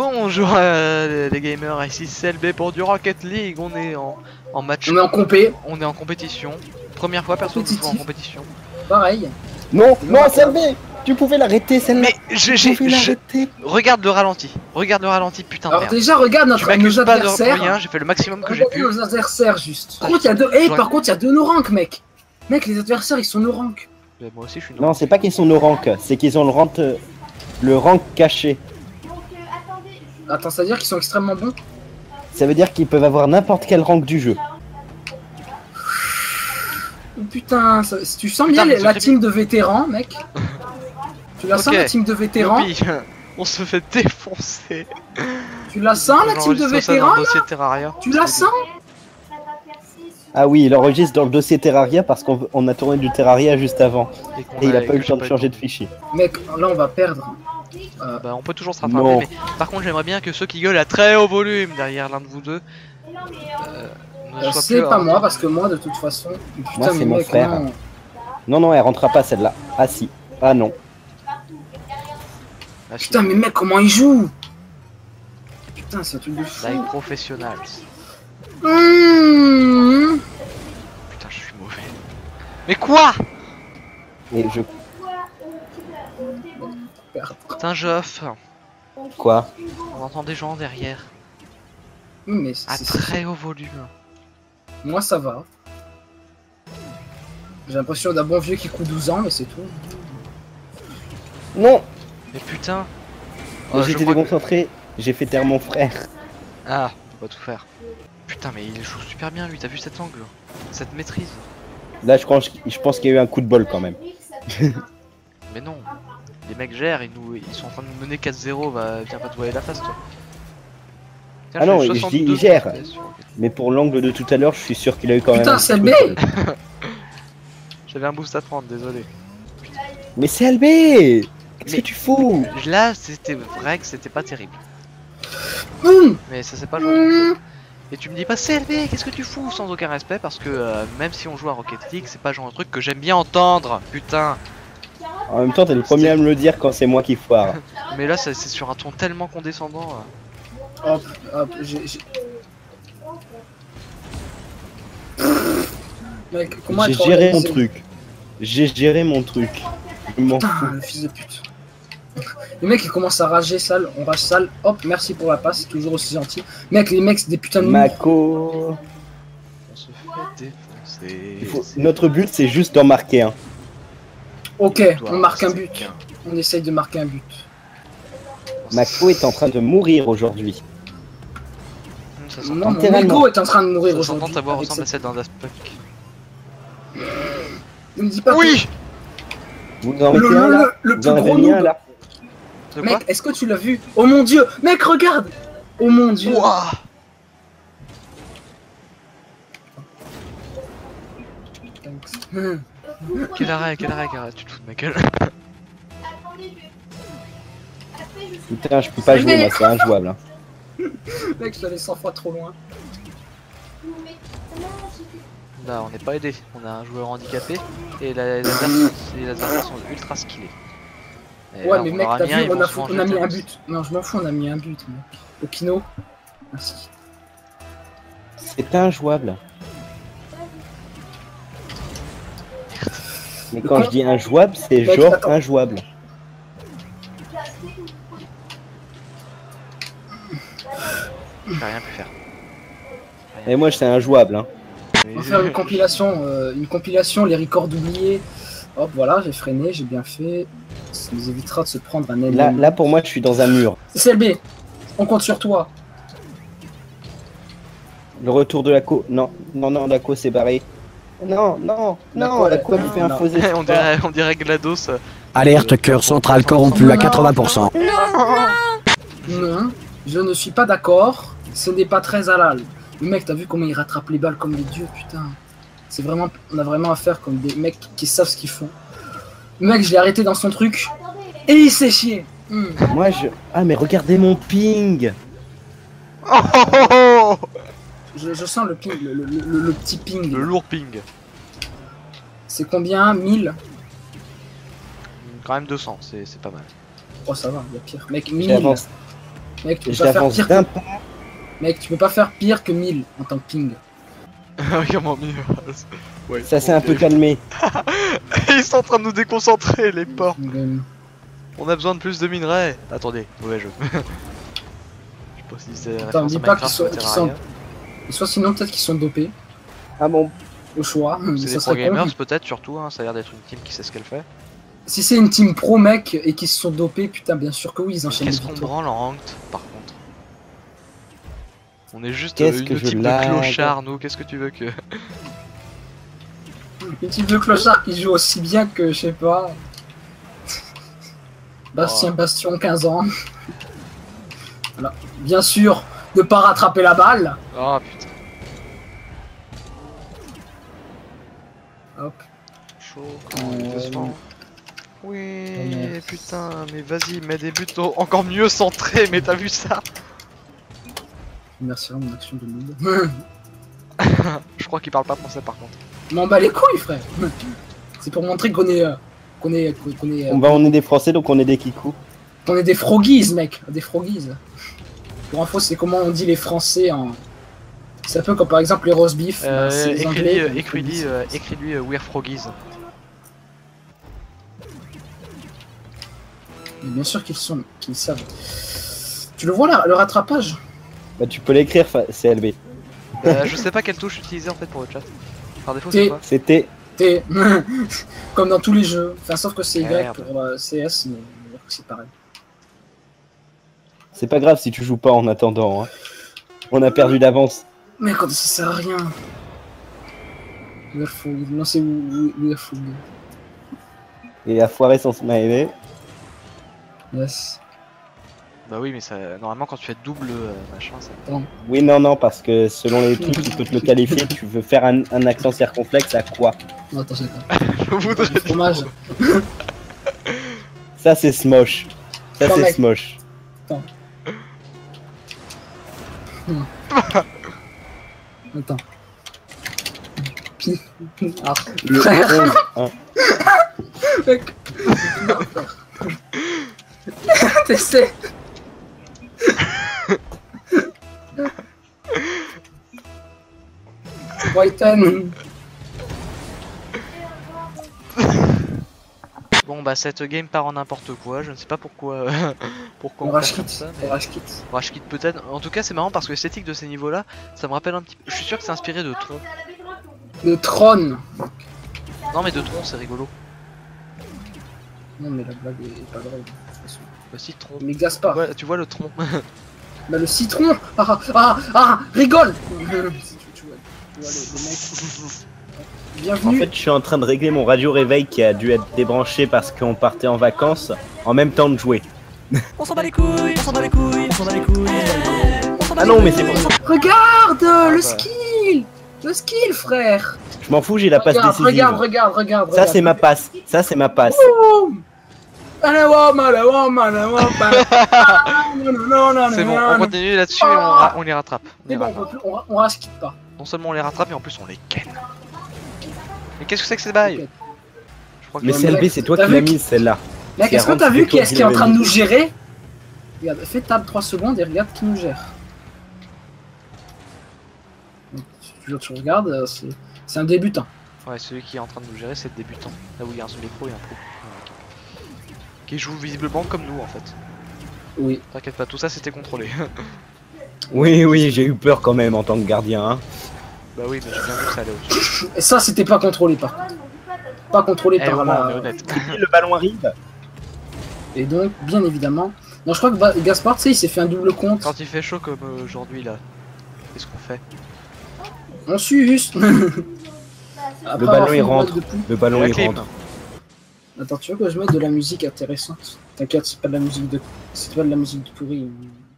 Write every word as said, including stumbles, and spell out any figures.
bonjour euh, les gamers, ici c'est L B pour du Rocket League, on est en, en match. On est en compé. On est en compétition. Première fois personne ne joue en compétition. Pareil. Non, non, c'est L B. Tu pouvais l'arrêter celle-là. Mais je, j'ai, je... Regarde le ralenti, regarde le ralenti, putain de Alors merde. déjà regarde notre nos pas adversaires. De rien, j'ai fait le maximum que j'ai pu. Nos adversaires juste. Par contre il y a deux. Eh par contre il y a deux no rank mec. Mec les adversaires ils sont no rank. Mais moi aussi je suis no Non c'est pas qu'ils sont no rank, c'est qu'ils ont le rank le rank caché. Attends ça veut dire qu'ils sont extrêmement bons. Ça veut dire qu'ils peuvent avoir n'importe quel rank du jeu. Oh, putain, ça, tu sens bien putain, la team de vétérans mec. Tu la sens okay. La team de vétérans? Youpi. On se fait défoncer. Tu la sens la team de vétérans là? Tu la sens? Ah oui, il enregistre dans le dossier Terraria parce qu'on on a tourné du Terraria juste avant. Et, et il a pas eu le temps de changer de fichier. Mec, là on va perdre. Euh, bah, on peut toujours se rattraper, non. Mais par contre j'aimerais bien que ceux qui gueulent à très haut volume derrière l'un de vous deux euh, ne soient c'est pas moi temps. Parce que moi de toute façon... Putain, moi c'est mon mec, frère. Non. non non elle rentrera pas celle-là. Ah si. Ah non. Ah, putain mais mec comment il joue? Putain c'est un truc de fou. Live professionnel. Mmh. Putain je suis mauvais. Mais quoi? Et je... Putain Geoff. Quoi? On entend des gens derrière. Oui, mais à très haut volume. Moi ça va. J'ai l'impression d'un bon vieux qui coûte douze ans mais c'est tout. Non. Mais putain. Oh, j'étais déconcentré, que... j'ai fait taire mon frère. Ah, on va tout faire. Putain mais il joue super bien lui, t'as vu cet angle? Cette maîtrise? Là je pense, je pense qu'il y a eu un coup de bol quand même. Mais non. Les mecs gèrent, ils, nous, ils sont en train de nous mener quatre zéro, va, viens pas te voiler la face toi. Tiens, ah non, je dis il gère. Mais pour l'angle de tout à l'heure, je suis sûr qu'il a eu quand putain, même. Putain, c'est L B. J'avais un boost à prendre, désolé. Putain. Mais c'est L B. Qu'est-ce que tu fous? Là, c'était vrai que c'était pas terrible. Mmh. Mais ça c'est pas joué. Mmh. Et tu me dis pas c'est L B, qu'est-ce que tu fous? Sans aucun respect, parce que euh, même si on joue à Rocket League, c'est pas genre un truc que j'aime bien entendre, putain. En même temps, t'es le premier à me le dire quand c'est moi qui foire. Mais là, c'est sur un ton tellement condescendant. Euh. Hop, hop, j'ai... J'ai géré mon truc. J'ai géré mon truc. Je m'en fous. Le fils de pute. Le mec il commence à rager sale, on rage sale. Hop, merci pour la passe, toujours aussi gentil. Mec, les mecs c'est des putains de Mako. On se fait défoncer. Faut... Notre but c'est juste d'en marquer un. Ok, on marque un but. On essaye de marquer un but. Mako est en train de mourir aujourd'hui. Non, Mako est en train de mourir aujourd'hui. Ça ta voix ressemble à celle d'un Daft Punk. Ne me dis pas oui. Vous en mettez un là. Le plus gros noob là. Mec, est-ce que tu l'as vu? Oh mon dieu! Mec, regarde! Oh mon dieu! Wow. Quel arrêt, quel arrêt, quel arrêt, tu te fous de ma gueule. Putain, je peux pas jouer, moi, c'est injouable. Hein. Mec, je l'avais cent fois trop loin. Là, on n'est pas aidé, on a un joueur handicapé et les adversaires sont ultra skillés. Et ouais, là, mais mec, t'as vu, on a, on a mis un but. Non, je m'en fous, on a mis un but, mec. Okino. Merci. C'est injouable. Mais quand je dis injouable, c'est genre attends. Injouable. J'ai rien pu faire. Rien Et moi, c'est injouable. Hein. On va faire une compilation, euh, une compilation, les records oubliés. Hop, voilà, j'ai freiné, j'ai bien fait. Ça nous évitera de se prendre un ennemi. Là, là, pour moi, je suis dans un mur. C'est L B, on compte sur toi. Le retour de la co... Non, non, non, la co s'est barrée. Non, non, non, la co me fait un faux espoir. on, dirait, on dirait GLaDOS. Alerte cœur central corrompu à quatre-vingts pour cent. Non, je ne suis pas d'accord. Ce n'est pas très halal. Le mec, t'as vu comment il rattrape les balles comme des dieux, putain. C'est vraiment... On a vraiment affaire comme des mecs qui savent ce qu'ils font. Le mec, je l'ai arrêté dans son truc. Et il s'est chié. Mmh. Moi, je... Ah, mais regardez mon ping. Oh, oh, oh. Je, je sens le ping, le, le, le, le petit ping. Le lourd ping. C'est combien? Mille? Quand même deux cents, c'est pas mal. Oh, ça va, il y a pire. Mec, mille. Mec, tu peux pas faire J'avance pire d'un que... Mec, tu peux pas faire pire que mille en tant que ping. Comment mieux. Ouais, Ça s'est bon, un peu ok. calmé. Ils sont en train de nous déconcentrer, les porcs. Euh, On a besoin de plus de minerais. Attendez, mauvais jeu. Je sais pas si c'est Attends, référence dis à pas Minecraft qu'ils sont- ou qu'ils Terraria. Soit sinon, peut-être qu'ils sont dopés. Ah bon? Au choix. C'est Ça des serait pro con. gamers peut-être surtout, hein. Ça a l'air d'être une team qui sait ce qu'elle fait. Si c'est une team pro mec et qu'ils se sont dopés, putain, bien sûr que oui, ils enchaînent les Qu'est-ce qu'on victoires. branle en ranked par contre? On est juste Qu'est-ce euh, que une je team de lag. clochards, nous. Qu'est-ce que tu veux que. Une team de clochards qui joue aussi bien que, je sais pas... Bastien Oh. Bastion, quinze ans. Voilà. Bien sûr, ne pas rattraper la balle. Oh putain, Hop. chaud. Comment on Euh, descend. Oui, merde. putain, mais vas-y, mets des buts au- encore mieux centrés, mais t'as vu ça? Merci à mon action de mid. Je crois qu'il parle pas français par contre. M'en bats les couilles, frère. C'est pour montrer qu'on est... euh, qu'on est... qu'on est... euh, Bah, on est des Français, donc on est des kikous. qu'on est des froggies, mec. Des froggies. Pour info, c'est comment on dit les Français en... C'est un peu comme par exemple les roast beef. Euh, bah, c'est les écris-lui, Anglais, euh, les écris-lui, froggies. euh, écris-lui euh, We're Froggies. Mais bien sûr qu'ils sont... qu'ils savent. Tu le vois là, le rattrapage? Bah, tu peux l'écrire, fa- C L B. Euh, je sais pas quelle touche utiliser en fait pour le chat. Par défaut, T. c'est quoi? C'était. T'es... Comme dans tous les jeux. Enfin, sauf que c'est Y Merde. pour euh, C S, mais on va dire que c'est pareil. C'est pas grave si tu joues pas en attendant. Hein. On a perdu d'avance. Mais quand ça sert à rien. We're froggies. Non, c'est we- we're froggies. Et à foirer son smiley. Yes. Bah oui, mais ça, normalement quand tu fais double euh, machin, ça. Oui, non, non, parce que selon les trucs qui peuvent te le qualifier, tu veux faire un, un accent circonflexe à quoi? Non, attends, c'est pas. Je voudrais Du fromage. Ça, c'est smosh. Ça, Attends, c'est mec. smosh. Attends. Pi- Ah, Le frère. onze, hein. Mec. T'essaies. Brighton. Bon bah cette game part en n'importe quoi, je ne sais pas pourquoi euh, pourquoi On on rage fait comme quitte. ça. On Mais... rage quitte. Rage quitte peut-être. En tout cas c'est marrant parce que l'esthétique de ces niveaux là, ça me rappelle un petit peu. Je suis sûr que c'est inspiré de Tron. Le trône. Non mais de Tron c'est rigolo. Non mais la blague est pas drôle. de toute façon. Bah si Tron. Mais Tu Gaspard. vois, tu vois le Tron. Bah le citron. Ah ah ah, ah rigole. Si tu, tu vois, tu vois les, les mecs. En Bienvenue. fait, je suis en train de régler mon radio réveil qui a dû être débranché parce qu'on partait en vacances en même temps de jouer. On s'en bat les couilles, on s'en bat les couilles, on s'en bat les couilles. On s'en bat Ah les non, couilles. mais c'est pour ça. Regarde bah. le skill. Le skill, frère. Je m'en fous, j'ai la passe Regarde, décisive. regarde, regarde, regarde. Ça, c'est ma passe. Ça, c'est ma passe. C'est bon, on continue là-dessus et on, ra- on les rattrape. On les C'est bon, on, rattrape. peut plus- on, ra- on rage quitte pas. Non seulement on les rattrape mais en plus on les ken. Mais qu'est-ce que c'est que ces bails? Je crois que Mais Ouais, C L B, mec, c'est toi t'as qui vu l'as que- mise celle-là. Mec, C'est est-ce que Aaron, t'as vu c'était qui toi est-ce qui qui est en train de l'avais nous gérer? Regarde, fais table trois secondes et regarde qui nous gère. Donc, si tu, tu regardes, euh, c'est c'est un débutant. Ouais, celui qui est en train de nous gérer, c'est le débutant. Là où il y a un semi-pro et un pro. Ouais, ok. Qui joue visiblement comme nous en fait. Oui. T'inquiète pas, tout ça c'était contrôlé. Oui, oui, j'ai eu peur quand même en tant que gardien. Hein. Bah oui, mais j'ai bien vu que ça allait au-dessus. Et ça, c'était pas contrôlé par contre. Pas contrôlé Eh, par au moins, on est la... honnête. Le ballon arrive. Et donc, bien évidemment... Non, je crois que Ba- Gaspard, tu sais, il s'est fait un double compte. Quand il fait chaud comme euh, aujourd'hui là, qu'est-ce qu'on fait? On suce. Après ballon, avoir fait il une rentre. boîte de poux. Le ballon, La il clim. rentre. Attends, tu veux que je mette de la musique intéressante? T'inquiète, c'est pas de la musique de... C'est pas de la musique de pourri.